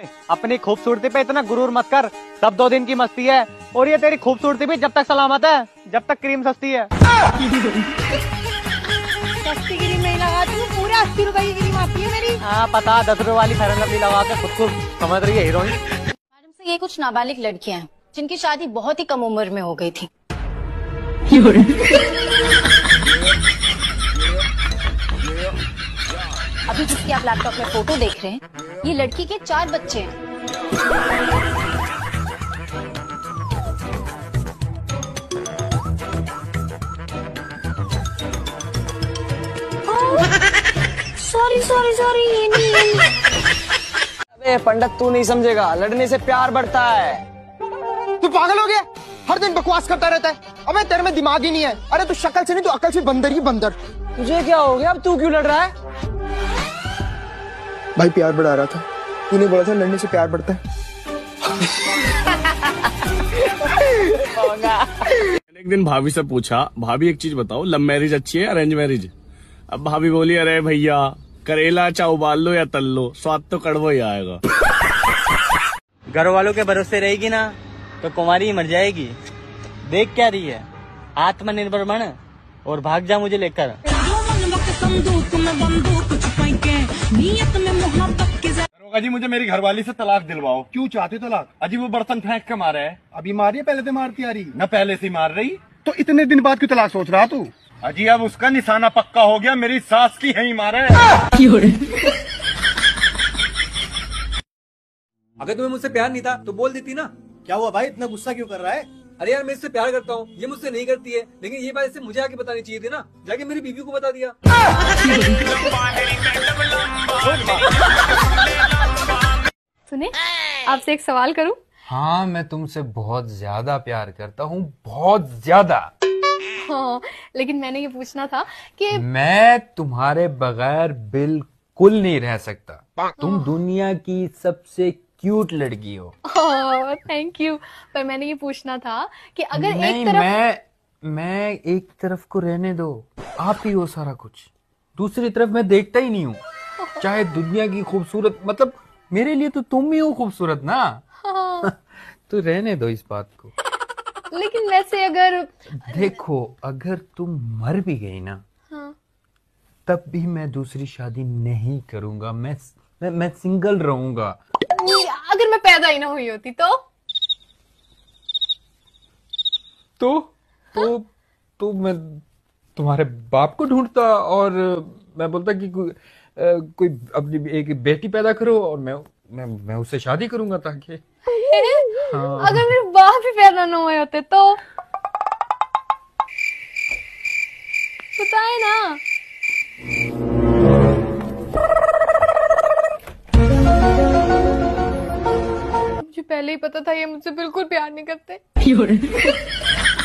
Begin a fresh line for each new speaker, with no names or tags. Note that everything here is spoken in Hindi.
अपनी खूबसूरती पे इतना गुरूर मत कर, सब 2 दिन की मस्ती है। और ये तेरी खूबसूरती भी जब तक सलामत है, जब तक क्रीम सस्ती है।
सस्ती क्रीम नहीं लगाती हूँ, पूरे 80 रुपए की क्रीम आती है मेरी।
हाँ पता, 10 रुपए वाली फेयर एंड लवली लगा के खुद को समझ रही है हीरोइन।
मैडम से ये कुछ नाबालिग लड़कियां हैं जिनकी शादी बहुत ही कम उम्र में हो गई थी। अभी जिसकी आप लैपटॉप में फोटो देख रहे हैं, ये लड़की के 4 बच्चे हैं। सॉरी ये नहीं।
अबे पंडित तू नहीं समझेगा, लड़ने से प्यार बढ़ता है।
तू पागल हो गया? हर दिन बकवास करता रहता है। अबे तेरे में दिमाग ही नहीं है। अरे तू शक्ल से नहीं, तू अकल से बंदर ही बंदर।
तुझे क्या हो गया? अब तू क्यों लड़ रहा है?
भाई प्यार बढ़ा रहा था, तूने बोला था लड़ने से प्यार बढ़ता है।
एक दिन भाभी से पूछा, भाभी एक चीज बताओ, लव मैरिज अच्छी है अरेंज मैरिज? अब भाभी बोली, अरे भैया करेला चाहे उबाल लो या तल लो, स्वाद तो कड़वा ही आएगा।
घर वालों के भरोसे रहेगी ना तो कुंवारी ही मर जाएगी। देख क्या रही है, आत्मनिर्भर बन और भाग जा मुझे लेकर।
दरोगा जी मुझे मेरी घरवाली से तलाक दिलवाओ।
क्यों चाहते तलाक?
अजी वो बर्तन फेंक के मारे है।
अभी मारी है, पहले तो मारती आ रही।
न पहले से मार रही,
तो इतने दिन बाद क्यों तलाक सोच रहा तू?
अजी अब उसका निशाना पक्का हो गया, मेरी सास की है ही मारे।
अगर तुम्हें मुझसे प्यार नहीं था तो बोल देती ना।
क्या हुआ भाई, इतना गुस्सा क्यों कर रहा है?
अरे यार मैं इससे प्यार करता हूँ, ये मुझसे नहीं करती है, लेकिन ये बात इसे मुझे आके बतानी चाहिए थी ना, जाके मेरी बीवी को बता दिया।
सुने, आपसे एक सवाल करूं?
हाँ, मैं तुमसे बहुत ज्यादा प्यार करता हूँ, बहुत ज्यादा।
हाँ, लेकिन मैंने ये पूछना था कि
मैं तुम्हारे बगैर बिल्कुल नहीं रह सकता। तुम दुनिया की सबसे क्यूट लड़की हो।
Thank you. पर मैंने ये पूछना था कि अगर
नहीं,
एक तरफ
मैं एक तरफ को रहने दो, आप ही हो सारा कुछ, दूसरी तरफ मैं देखता ही नहीं हूँ। चाहे दुनिया की खूबसूरत, मतलब मेरे लिए तो तुम ही हो खूबसूरत ना। तो रहने दो इस बात को।
लेकिन वैसे अगर
देखो, अगर तुम मर भी गई ना,
हाँ।
तब भी मैं दूसरी शादी नहीं करूंगा। मैं सिंगल रहूंगा।
अगर मैं पैदा ही ना हुई होती
तो मैं तुम्हारे बाप को ढूंढता और मैं बोलता कि कोई अपनी एक बेटी पैदा करो और मैं उससे शादी करूंगा ताकि
हाँ। अगर मेरे बाप भी पैदा ना हुए होते तो बताए ना। मुझे पहले ही पता था ये मुझसे बिल्कुल प्यार नहीं करते।